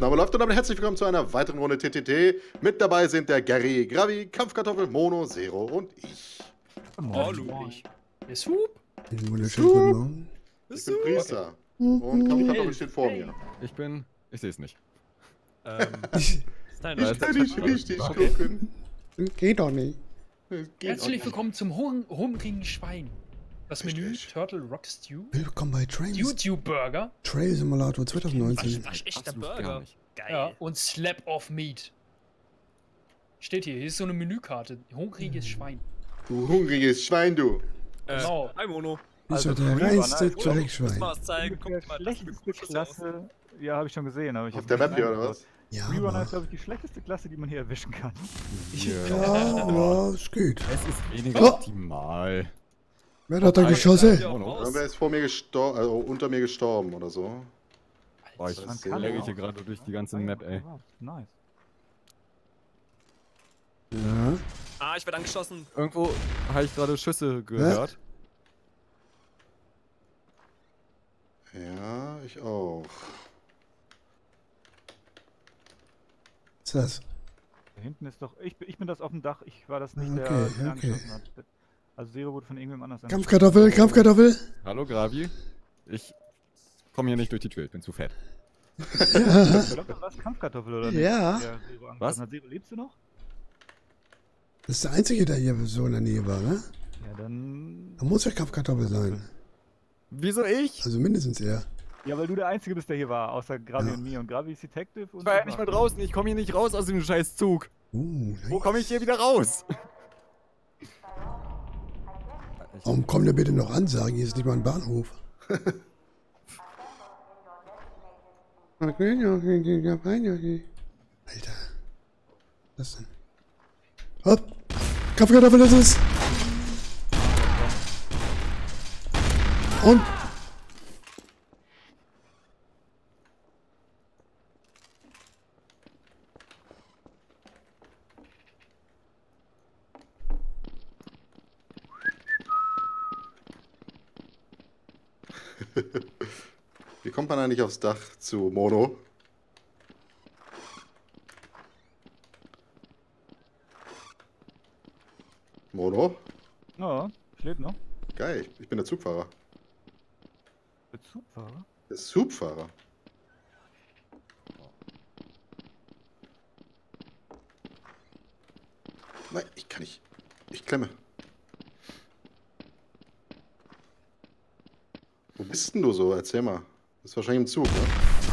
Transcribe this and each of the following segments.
Aufnahme läuft und damit herzlich willkommen zu einer weiteren Runde TTT. Mit dabei sind der Gary, Gravi, Kampfkartoffel, Mono, Zero und ich. Hallo. Der Swoop. Ich bin Priester. Und Kampfkartoffel steht vor mir. Ich sehe es nicht. Ich kann nicht richtig gucken. Geht doch nicht. Herzlich willkommen zum hungrigen Schwein. Das Menü Richtig. Turtle Rock Stew, Willkommen bei YouTube Burger, Trail Simulator 2019. Echter Burger. Geil. ja, und Slap of Meat. Steht hier ist so eine Menükarte. Hungriges Schwein. Du hungriges Schwein, du. Genau. Hi Mono. Ist ja Also, der früher reinste war, ne? Dreckschwein. Muss mal was zeigen. Ungefähr Guck mal, schlechteste Klasse. Ja, habe ich schon gesehen. Aber ich Auf hab der nicht Map hier, oder reingeschaut. was? Ja, Freerunner ist, aber... glaube ich, die schlechteste Klasse, die man hier erwischen kann. Ja, es geht. Es ist weniger Oh. optimal. Wer hat da geschossen? Wer ist vor mir gestorben, also unter mir gestorben oder so? Boah, ich Man kann lagge auch. hier gerade durch die ganze Map, ey. Nice. Ja. Ah, ich werde angeschossen. Irgendwo habe ich gerade Schüsse gehört. Ja, ich auch. Was ist das? Da hinten ist doch. Ich bin das auf dem Dach. Ich war das nicht, Okay, der okay. angeschossen hat. Also Zero wurde von irgendwem anders Kampfkartoffel, Kampfkartoffel. Hallo Gravi. Ich komme hier nicht durch die Tür, ich bin zu fett. Ich glaube, das war Kampfkartoffel, oder nicht? Ja. Der Zero angeschossen Was? hat. Zero, lebst du noch? Das ist der Einzige, der hier so in der Nähe war, ne? Ja, dann. Da muss ja Kampfkartoffel sein. Wieso ich? Also mindestens er. Ja, weil du der Einzige bist, der hier war, außer Gravi Ja. und mir. Und Gravi ist Detective und. Ich war ja nicht mal draußen, ich komme hier nicht raus aus dem scheiß Zug. Wo Nice. komme ich hier wieder raus? Warum kommt der bitte noch Ansagen? Hier ist nicht mal ein Bahnhof. Alter. Was denn? Hopp! Kampfkartoffel, das ist! Und? Wie kommt man eigentlich aufs Dach zu Mono? Mono? Ja, schläft noch. Geil, ich bin der Zugfahrer. Der Zugfahrer? Der Zugfahrer. Nein, ich kann nicht. Ich klemme. Wo bist denn du so? Erzähl mal. Du bist wahrscheinlich im Zug, ne?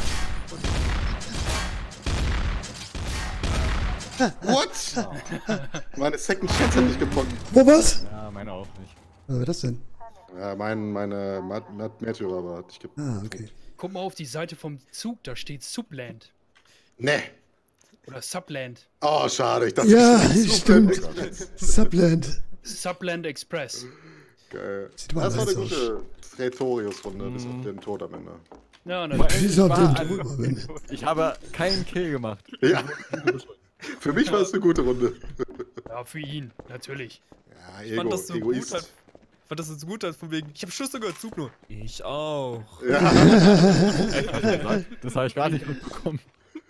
What? Meine Second Chance hat nicht gepockt. Wo was? Ja, meine auch nicht. Was war das denn? Ja, meine Märtyrer aber hat nicht gepockt. Ah, okay. Guck mal auf die Seite vom Zug, da steht Subland. Ne. Oder Subland. Oh, schade. Ich dachte, Ja, das ist stimmt. super. Subland. Subland Express. Geil. Sieht mal Das war eine nice gute Prätorius-Runde, bis auf den Tod am Ende. Ja, ne. Bis auf den war Tod bin. Ich habe keinen Kill gemacht. Ja. Für mich war es eine gute Runde. Ja, für ihn, natürlich. Ja, Ich fand das so gut, Egoist. ich fand das so gut, von wegen, ich habe Schüsse gehört, Zug nur. Ich auch. Ja. Das habe ich gar nicht mitbekommen.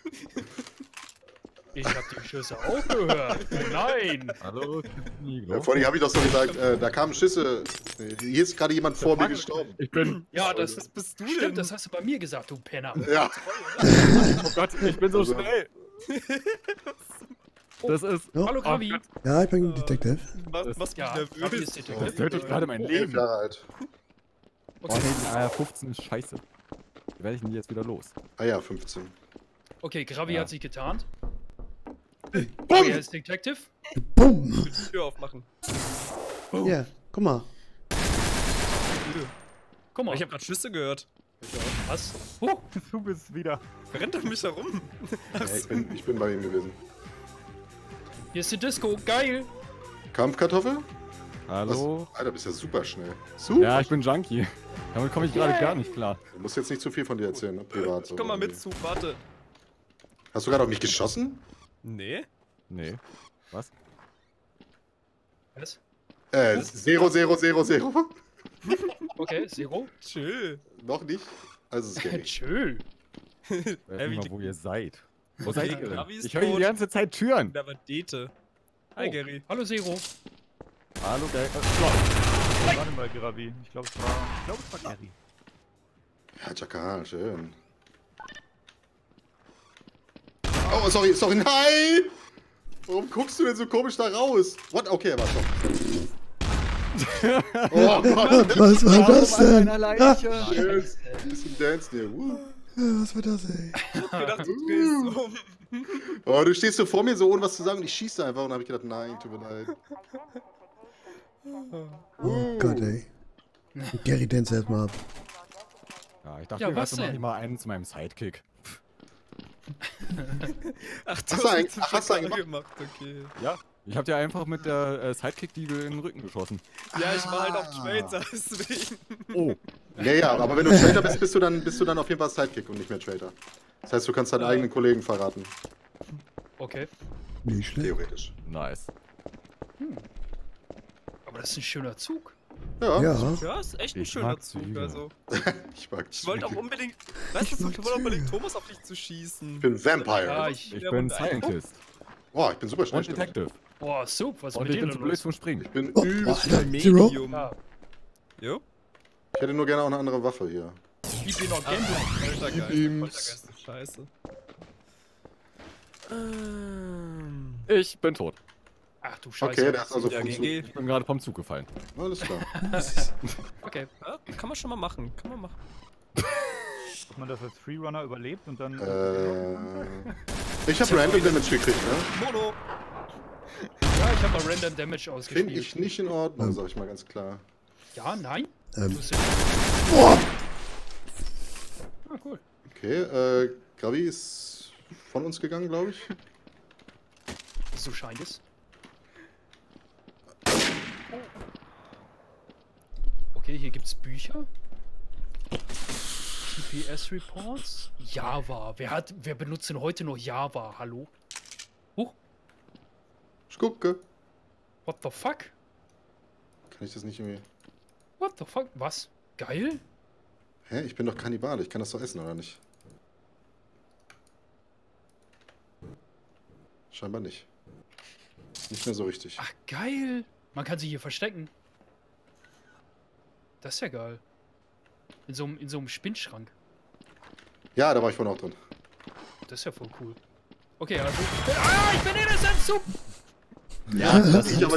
Ich hab die Schüsse auch gehört. Oh nein. Hallo, Ja, vorhin habe ich doch so gesagt, da kamen Schüsse. Hier ist gerade jemand vor mir gestorben. Ich bin. Ja, das Was bist du denn? stimmt, das hast du bei mir gesagt, du Penner. Ja. Oh Gott, ich bin so Also- schnell. Das ist. Hallo, Gravi. Ja, ich bin Detective. Was Ja, mich Gravi nervös. ist Das Detective. tötet gerade mein 11 Leben. Jahre alt. Oh, nee, die AR-15 ist scheiße. Wie werde ich denn die jetzt wieder los? Ah ja, 15. Okay, Gravi Ja. hat sich getarnt. Gravi ist Detective. Bumm! Die Tür aufmachen. Ja, guck mal. Guck mal. Ich habe gerade Schüsse gehört. Was? Du bist wieder. Wer rennt um mich herum? Ja, ich bin bei ihm gewesen. Hier ist die Disco. Geil. Kampfkartoffel? Hallo? Was? Alter, bist ja super schnell. Super. Ja, ich bin Junkie. Damit komme ich gerade gar nicht klar. Du musst jetzt nicht zu viel von dir erzählen, ne? Privat. so Komm mal mit, irgendwie. Zug, warte. Hast du gerade auf mich geschossen? Nee? Nee. Was? Was? 0, 0, 0, 0. Okay, Zero. Chill. Noch nicht. Also es geht. Tschö. Weiß nicht mal, wo ihr seid. Wo Okay, seid ihr Gravi denn? ist Ich höre die tot. ganze Zeit Türen. Da war Dete. Hi, Oh, Gary. Hallo Zero. Hallo, geil. Warte mal, Gravi. Ich glaube, es war Gary. Ja, Chakal, schön. Oh, sorry, nein! Warum guckst du denn so komisch da raus? What? Okay, er war schon. Oh Gott, Was war das denn? Leiche. schön. Ein bisschen Dance hier. Was war das, ey? Ich hab gedacht, du drehst um. Oh, du stehst so vor mir so ohne was zu sagen und ich schieße einfach und dann habe ich gedacht, nein, tut mir leid. Oh Gott, ey. Gary dance erstmal ab. Ja, ich dachte, Ja, mir, was du machst denn? mal einen zu meinem Sidekick. Ach, Hast du einen- hast du einen gemacht? Okay. Ja. Ich hab dir einfach mit der Sidekick-Diegel in den Rücken geschossen. Ja, ich war halt auf Trader, deswegen. Oh. Ja, aber wenn du Traitor bist, bist du dann auf jeden Fall Sidekick und nicht mehr Traitor. Das heißt, du kannst deinen eigenen Kollegen verraten. Okay. Nicht schlecht. Theoretisch. Nice. Aber das ist ein schöner Zug. Ja, Ja. Ja, ist echt ein Ich schöner mag Zug, Züge. also. ich mag Ich wollte auch Züge. unbedingt, weißt du, ich wollte unbedingt Thomas auf dich zu schießen. Ich bin Vampire. Ja, Ich Ja, bin und- Scientist. Oh, ich bin super schnell. Und Detective. Boah, Soup, was ist Und mit ich dir bin denn zu blöd los? zum Springen. Ich bin Oh, übelst. Alter, Zero? Medium. Ja, Jo? Ich hätte nur gerne auch eine andere Waffe hier. gib dir noch Gambling. Poltergeist. Ihm- Poltergeist ist scheiße. Ich bin tot. Ach du Scheiße. Okay, der ist also Ja, vom Zug. GG. Ich bin gerade vom Zug gefallen. Alles klar. Okay. Ja, kann man schon mal machen, kann man machen. Dass man das als Freerunner überlebt und dann... Ich habe Random Damage gekriegt, ne? Mono! Ja, ich habe mal Random Damage Finde ausgespielt. ich nicht in Ordnung, sag ich mal ganz klar. Ja, nein? Ähm. Du bist ja- Ah, cool. Okay, Gravi ist von uns gegangen, glaube ich. So scheint es. Okay, hier gibt's Bücher. TPS-Reports. Java. Wer benutzt denn heute noch Java? Hallo? Huch, Ich gucke. what the fuck? Kann ich das nicht irgendwie... What the fuck? Was? Geil? Hä? Ich bin doch Kannibale. Ich kann das doch essen, oder nicht? Scheinbar nicht. Nicht mehr so richtig. Ach, geil. Man kann sich hier verstecken. Das ist ja geil. In so einem Spinnschrank. Ja, da war ich vorhin auch drin. Das ist ja voll cool. Okay, also. Ich bin innocent, Soup! Ja, das Ich aber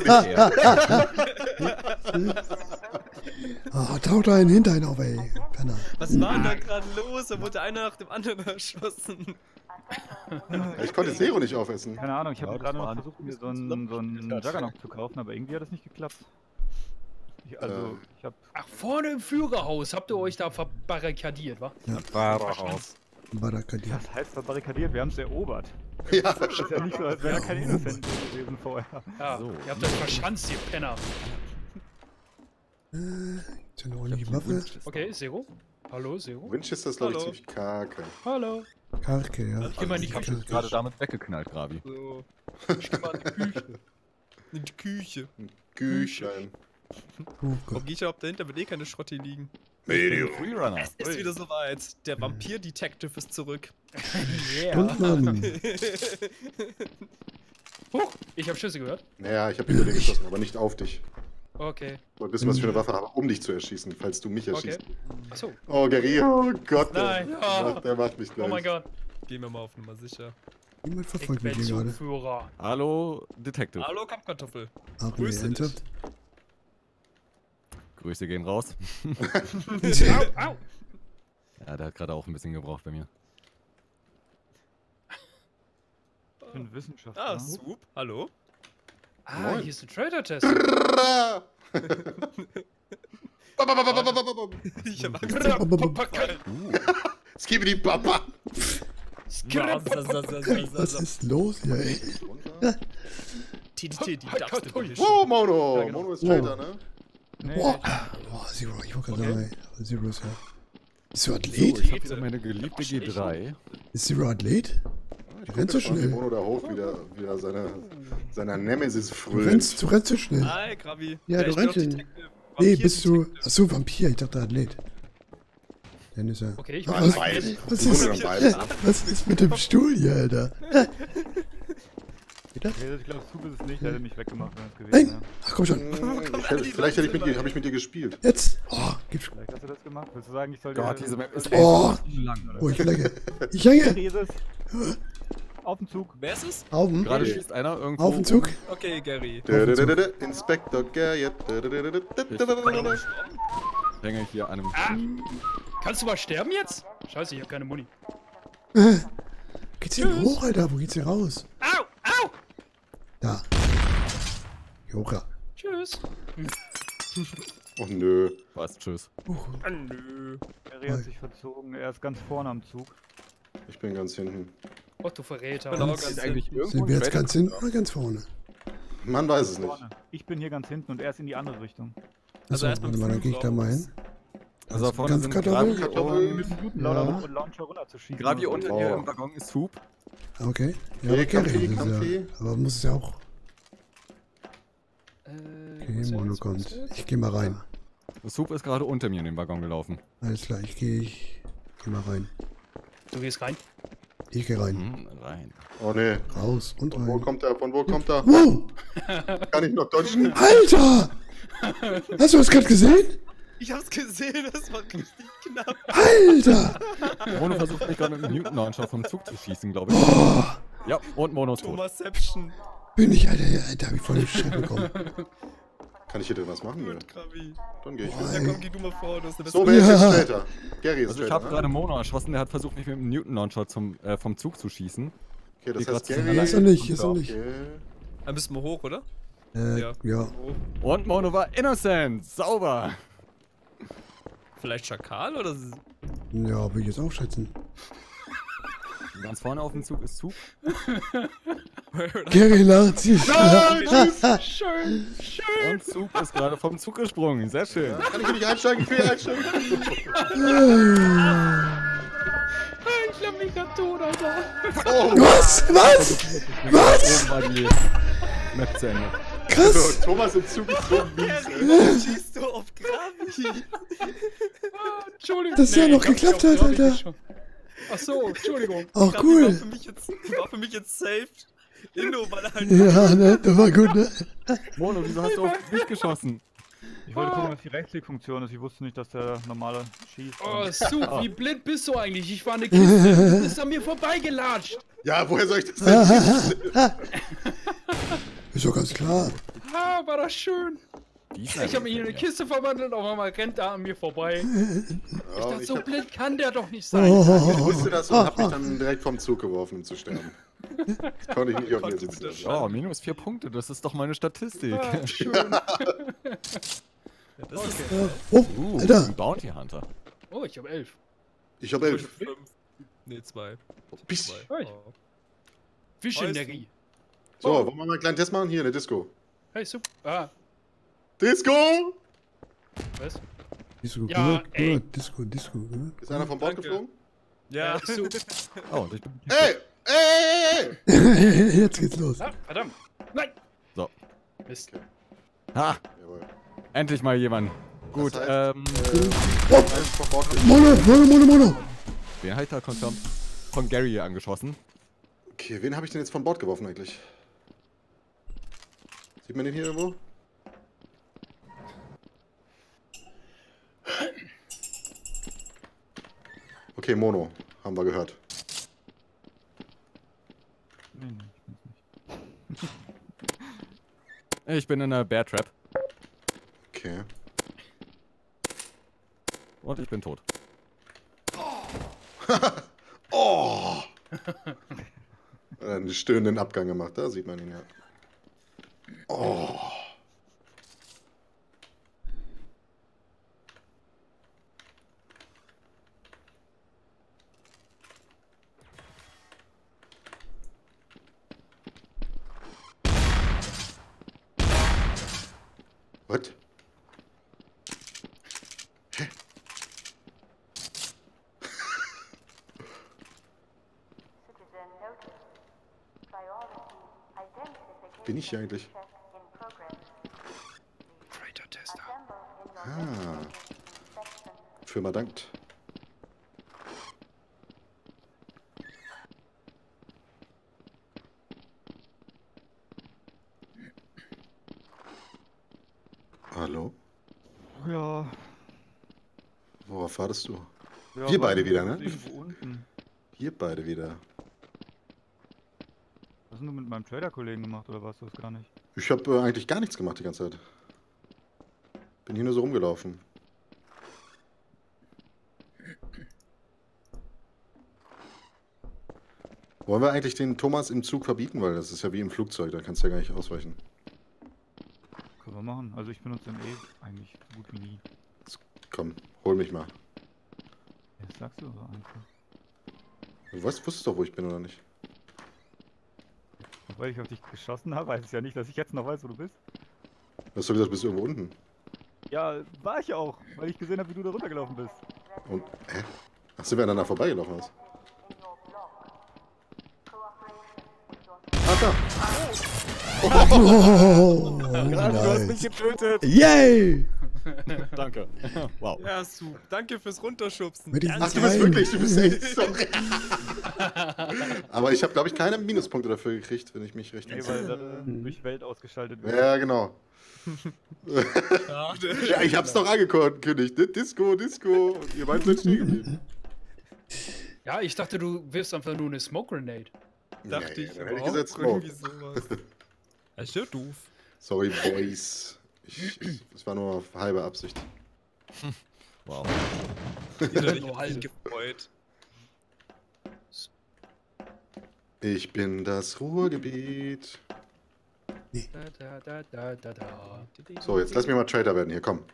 nicht. Ah, taucht einen hinter ihn auf, ey. Penner. Was war denn da gerade los? Da wurde einer nach dem anderen erschossen. Ich konnte Zero nicht aufessen. Keine Ahnung, ich Ja, habe das gerade war noch nicht versucht, so mir so gut. einen Juggernaut zu kaufen, aber irgendwie hat das nicht geklappt. Ich habe... Ach, vorne im Führerhaus habt ihr euch da verbarrikadiert, wa? Fahrerhaus. Barakadiert. Das heißt verbarrikadiert, wir haben es erobert. Ja, Das ist ja nicht so, als wäre da kein Innocent gewesen vorher. Ja, So. ihr habt euch verschanzt, ihr Penner. Ist eine ordentliche Waffe. Okay, Zero. Hallo, Zero. Winchester ist, glaube ich, Hallo. ziemlich kacke. Hallo. Karke, ja. Ich geh mal in die Küche. Gerade damit weggeknallt, Gravi. So. Ich geh mal in die Küche. In die Küche. Küchlein. Oh Warum Gott. geht ja ob dahinter, wird eh keine Schrotte liegen. Medium. Freerunner. Es ist wieder soweit. Der Vampir-Detective ist zurück. Yeah. Und Mann. Huch, ich hab Schüsse gehört. Naja, ich habe hinter dir geschossen, aber nicht auf dich. Okay. Ich wollte wissen, was ich für eine Waffe habe, um dich zu erschießen, falls du mich Okay. erschießt. Achso. Oh, Gary, oh Gott. Nein. Der macht mich gleich. Oh mein Gott. Gehen wir mal auf Nummer sicher. Niemand Ich verfolgt mich bin hier gerade. Zugführer. Hallo, Detective. Hallo, Kampfkartoffel. Ach nee, Grüße dich. ernsthaft? Grüße gehen raus. Au, au. Ja, der hat gerade auch ein bisschen gebraucht bei mir. Ich bin Wissenschaftler. Ah, Swoop. Hallo. Ah, Moin. hier ist ein Trader-Test. Ich hab Angst. Skibidi Papa. Was ist los hier, ey? TDT, die Halt, Dubstep halt, Edition. Oh, Mono. Ja, genau. Mono ist Traitor, ne? Nee, Boah, Zero, ich wollte gerade sagen, ey. Zero ist ja. Bist du So, Athlet? ich habe wieder meine geliebte G3. Ist Zero Athlet? Ich rennst so guck, wie schnell. Mono da hoch wieder seiner Nemesis Du frönt. rennst so schnell. Hi, Gravi. Ja, du ich bin rennst auch hin. Detective. Nee, Vampir bist du. Detective. Achso, Vampir, ich dachte Athlet. Dann ist er. Okay, ich Ah, mach was, Beide. was, Mono ist, und beide. was ist mit dem Stuhl hier, Alter? Wieder? Okay, ich glaube, Zug ist es nicht, der hätte mich weggemacht, wenn es gewesen Nein! wäre. Ach komm schon. Vielleicht habe ich mit dir gespielt. Jetzt! Oh, gib's. Vielleicht hast du das gemacht. Willst du sagen, ich soll Gott, diese Map ist Oh. lang, oder? Oh, ich lege. Ich hänge! Hier ist es. Auf dem Zug. Wer ist es? Augen. Gerade schießt einer irgendwo. Auf den Zug. Okay, Gary. Inspector Garrett. Ich hänge hier an einem. Kannst du mal sterben jetzt? Scheiße, ich hab keine Muni. Geht's hier hoch, Alter? Wo geht's hier raus? Au! Au! Da. Jora. Tschüss. Oh nö. Was? Tschüss. Ah, nö. Gary hat sich verzogen. Er ist ganz vorne am Zug. Ich bin ganz hinten. Oh, du Verräter. Bin auch Ist ganz eigentlich irgendwo Sind wir jetzt ein ganz hinten oder ganz vorne? Man weiß es nicht. Vorne. Ich bin hier ganz hinten und er ist in die andere Richtung. Achso, Also erst warte beim mal, dann gehe ich da Flug mal raus. hin. Also da vorne Ganz sind Kartoffeln? Gravi Mit dem guten Ja. Launcher runterzuschießen. Gravi und unter so. dir im Waggon ist Soup. Okay. Ja, Okay, okay, Kampfi, das ist Kampfi. ja, aber muss es ja auch. Wo Okay, ist er Mono jetzt? Wo ist kommt. er jetzt? Ich geh mal rein. Soup ist gerade unter mir in den Waggon gelaufen. Alles klar, ich geh mal rein. Du gehst rein. Ich geh rein. Rein. Oh nee. Raus und Von wo rein. kommt er? Von wo kommt er? Wow! Kann ich noch dodgen? Alter! Hast du das gerade gesehen? Ich hab's gesehen, das war richtig knapp. Alter! Mono versucht mich gerade mit dem Newton Launcher vom Zug zu schießen, glaube ich. Ja, und Mono ist tot. Thomasception. Bin ich, Alter, Alter, hab ich voll den Schreck bekommen. Kann ich hier denn was machen? Nö. Gut, Gravi. Dann gehe ich. Boah, Ja, ey. komm, geh du mal vor. Du hast eine So, bessere- wer ist Ja. jetzt Traitor? Gary ist Also ich habe Traitor, gerade ne? Mono erschossen, der hat versucht mich mit dem Newton Launcher vom Zug zu schießen. Okay, das Hier heißt grad zu Gary. Ist er nicht, ist er Okay. nicht. Okay. Dann müssen wir hoch, oder? Ja. Und Mono war innocent. Sauber. Vielleicht Schakal oder? Ja, will ich jetzt auch schätzen. Ganz vorne auf dem Zug ist Zug. Gary lacht sich. Schön, schön. Und Zug ist gerade vom Zug gesprungen. Sehr schön. Kann ich hier nicht einsteigen? Ich will hier einsteigen. Ich lamm mich grad tot, Alter. Oh, Was? Was? Was? Oben war die Map zu Ende. Krass! Thomas im Zug ist so mies, ey. Schießt du auf Gravi? Entschuldigung. Dass der Nee, noch ich hab geklappt mich auf hat, Gravi Alter. geschossen. Ach so, Entschuldigung. Auch Gravi cool. war für mich jetzt safe. Inno, weil er halt. Ja, ne? Das war gut, ne? Mono, wieso hast du auf mich geschossen? Ich wollte gucken, was die Rechtsklick-Funktion ist. Ich wusste nicht, dass der normale schießt. Oh, Sue, wie blind bist du eigentlich? Ich war eine Kiste, du bist an mir vorbeigelatscht. Ja, woher soll ich das denn wissen? Ist doch ganz klar. Ah, war das schön. Die ist Ich habe mich in eine Kiste verwandelt, auf einmal rennt er an mir vorbei. Ich Ja, dachte, ich so hab- blind kann der doch nicht sein. wusste das und hab mich dann direkt vom Zug geworfen, um zu sterben. Das konnte ich nicht auf mir sitzen lassen. Oh, minus 4 Punkte, das ist doch meine Statistik. Ah, schön. Ja, das ist Oh, ein Alter. Bounty Hunter. Oh, ich habe 11. Ich hab 11. 5. Nee, 2. Bis. Hey. Visionary. So, wollen wir mal einen kleinen Test machen? Hier in der Disco. Hey, super. Ah, Disco! was? Disco, Ja, gut, ey. gut. Disco, Disco, gut. Ist einer vom Bord Danke. geflogen? Ja, Super. Oh, und ich bin. Ey! Ey! Jetzt geht's los. Ah, verdammt. Nein. So. Mist. Ha! Jawohl. Endlich mal jemand. Gut, heißt, einer ist vom Bord geflogen. Mono, Mono, Mono, Mono. den habe ich da confirmed von Gary angeschossen. Okay, wen habe ich denn jetzt von Bord geworfen eigentlich? Sieht man den hier irgendwo? Okay, Mono. Haben wir gehört. Nee, nee, ich bin's nicht. Ich bin in einer Bear Trap Okay. und ich bin tot. Oh! Einen stöhnenden Abgang gemacht, da sieht man ihn ja. Oh! Was? Bin ich hier eigentlich? Traitor Tester. Ah. Firma dankt. Hallo? Ja. Worauf wartest du? Ja, Wir war beide wieder, ne? irgendwo unten. Wir beide wieder. Was hast du mit meinem Trader-Kollegen gemacht oder warst du das gar nicht? Ich habe eigentlich gar nichts gemacht die ganze Zeit. Bin hier nur so rumgelaufen. Wollen wir eigentlich den Thomas im Zug verbieten? Weil das ist ja wie im Flugzeug, da kannst du ja gar nicht ausweichen. Können wir machen. Also ich benutze den eigentlich so gut wie nie. Komm, hol mich mal. Ja, das sagst du so einfach. Du wusstest doch, wo ich bin, oder nicht? Und weil ich auf dich geschossen habe, heißt es ja nicht, dass ich jetzt noch weiß, wo du bist. Du hast doch gesagt, du bist irgendwo unten. Ja, war ich auch, weil ich gesehen habe, wie du da runtergelaufen bist. Und, hä? Ach, sind wir aneinander vorbeigelaufen, was? Ah, da! Oh, Du hast mich nice. getötet. Yay! Danke. Wow. Ja, super. Danke fürs Runterschubsen. Mit diesen Ach, du bist Steinen. wirklich, du bist echt sorry. Aber ich habe, glaube ich, keine Minuspunkte dafür gekriegt, wenn ich mich recht Nee, weil dann durch Welt ausgeschaltet wird. Ja, genau. Schade. Ja, ich hab's doch angekündigt, ne? Disco, Disco. Und ihr beiden seid stehen geblieben. Ja, ich dachte, du wirfst einfach nur eine Smoke Grenade. Dachte Nee, ich. dann hätte ich auch gesagt, irgendwie Smoke. sowas. Das ist ja doof. Sorry, Boys. Das war nur auf halbe Absicht. Wow. Ich Nur hab halbe. mich gefreut. Ich bin das Ruhrgebiet. Da. So, jetzt lass mich mal Trader werden hier, komm.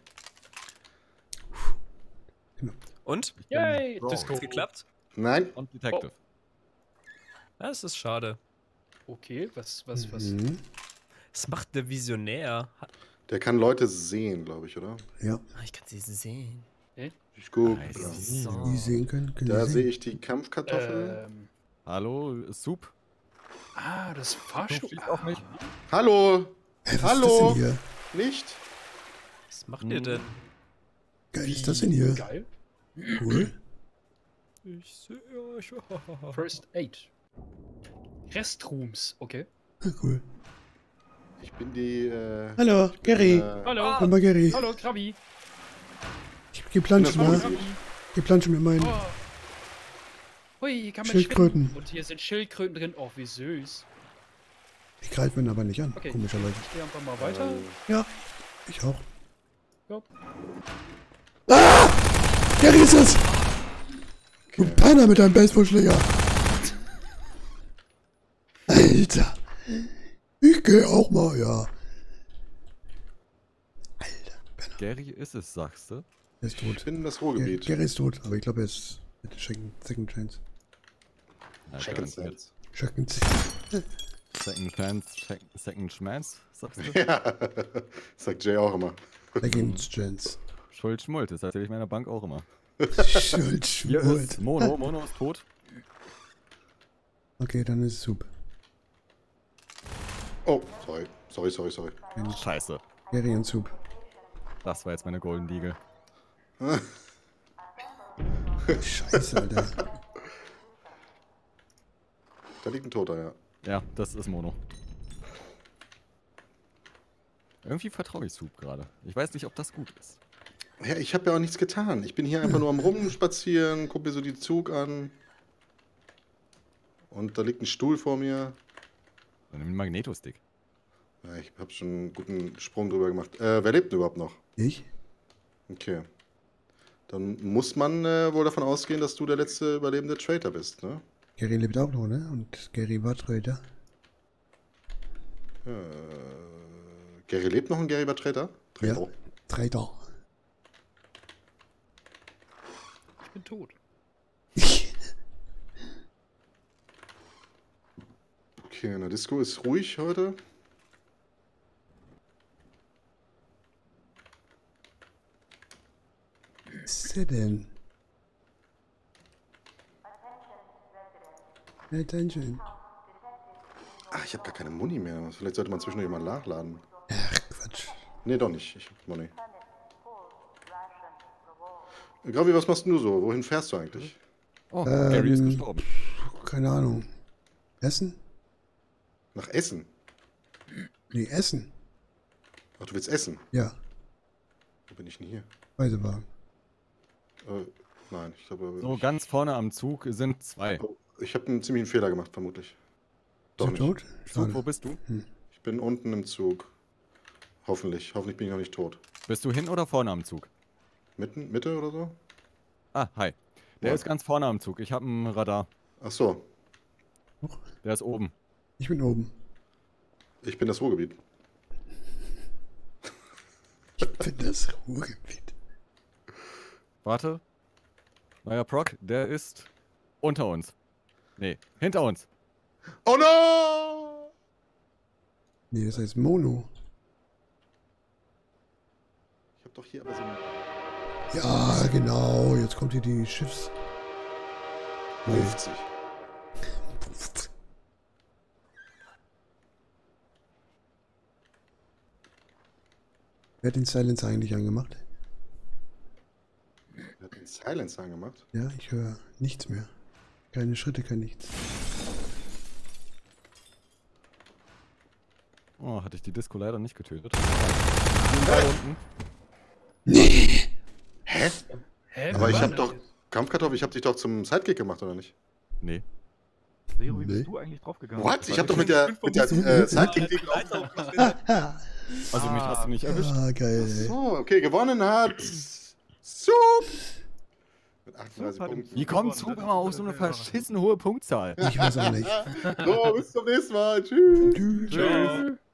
Und? Yay! Bro. Disco. Hat's geklappt? Nein? Und Detective. Das ist schade. Okay, was? Mhm. Was macht der Visionär? Der kann Leute sehen, glaube ich, oder? Ja, Ah, ich kann sie sehen. Ich guck. So. die sehen können Da sie sehe sehen. ich die Kampfkartoffel. Hallo, Soup. Das Fahrstuhl. schießt auf mich. Hallo! Hä, was Hallo? ist das denn hier? Nicht? Was macht ihr denn? Geil ist das denn hier? Geil. Cool. Ich sehe euch. First Aid. Restrooms, okay. Ah, cool. Ich bin die, Hallo, Gary. Hallo. Komm mal, Gary. Hallo, Krabi. Ich geh planschen Hallo, mal. Krabi. Geh planschen mit meinen. Oh. Hui, hier kann man Schildkröten. schwimmen. Und hier sind Schildkröten drin. Oh, wie süß. Die greifen ihn aber nicht an, Okay. komischerweise. Ich gehe einfach mal weiter. Ja, ich auch. Ja. Ah! Gary ist es! Du Penner mit deinem Baseballschläger! Alter! Ich geh auch mal, ja. Alter, Penner. Gary ist es, sagst du? Er ist ich tot. bin das Gary, Ruhrgebiet. Gary ist tot, aber ich glaube, er ist mit Second Chance. Ja, Second garantiert. Second Second Chance, Second Schmerz, sagst du? Ja, sagt Jay auch immer. Chance. Schuld Schmult, das erzähle ich meiner Bank auch immer. Schuld, Hier Schmult. ist Mono, Mono ist tot. Okay, dann ist es Soup. Oh, sorry. Scheiße. Gary und Soup. Das war jetzt meine Golden Eagle. Scheiße, Alter. Da liegt ein Toter, ja. Ja, das ist Mono. Irgendwie vertraue ich Soup gerade. Ich weiß nicht, ob das gut ist. Ja, ich habe ja auch nichts getan. Ich bin hier einfach nur am Rumspazieren, guck mir so die Zug an. Und da liegt ein Stuhl vor mir. Und ein Magnetostick. Ja, ich habe schon einen guten Sprung drüber gemacht. Wer lebt denn überhaupt noch? Ich? Okay. Dann muss man wohl davon ausgehen, dass du der letzte überlebende Traitor bist, ne? Gary lebt auch noch, ne? Und Gary war Traitor. Gary lebt noch und Gary war Traitor? Ja. Traitor. Traitor. Ich bin tot. Okay, in der Disco ist ruhig heute. Was ist der denn? Attention. Ah, ich habe gar keine Muni mehr. Vielleicht sollte man zwischendurch mal nachladen. Ach, Quatsch. Nee, doch nicht. Ich hab Muni. Gravi, was machst du so? Wohin fährst du eigentlich? Oh, Gary ist Ähm, gestorben. Keine Ahnung. Essen? Nach Essen. Nee, Essen. Ach, du willst essen? Ja. Wo bin ich denn hier? Reisewagen. Nein, ich glaube... So, ganz vorne am Zug sind 2. Oh, ich habe einen ziemlichen Fehler gemacht, vermutlich. Doch Ist er nicht. tot? Zug, wo Schade. bist du? Ich bin unten im Zug. Hoffentlich. Hoffentlich bin ich noch nicht tot. Bist du hin oder vorne am Zug? Mitte oder so? Ah, hi. Der Ja. ist ganz vorne am Zug. Ich habe ein Radar. Ach so. Der ist oben. Ich bin oben. Ich bin das Ruhrgebiet. Ich bin das Ruhrgebiet. Warte. Neuer Proc, der ist unter uns. Nee, hinter uns. Oh no! Nee, das heißt Mono. Ich habe doch hier aber so ein... Ja, genau. Jetzt kommt hier die Schiffs... 50. Wer hat den Silencer eigentlich angemacht? Er hat den Silencer angemacht. Ja, ich höre nichts mehr. Keine Schritte, kein nichts. Oh, hatte ich die Disco leider nicht getötet. Da unten. Hä? Hä? Aber Wo ich war habe das doch... jetzt? Kampfkartoffel, ich habe dich doch zum Sidekick gemacht, oder nicht? Nee. Zero, wie Nee. bist du eigentlich draufgegangen? What? Ich habe doch mit der Sidekick... Also mich hast du nicht erwischt. Ah, geil. Ey. So, okay, gewonnen hat... Soup! Mit 38 Soup hat Punkten. Wie kommt Zug immer auf so eine verschissen hohe Punktzahl? Ich weiß auch nicht. So, bis zum nächsten Mal. Tschüss. Tschüss. Ciao.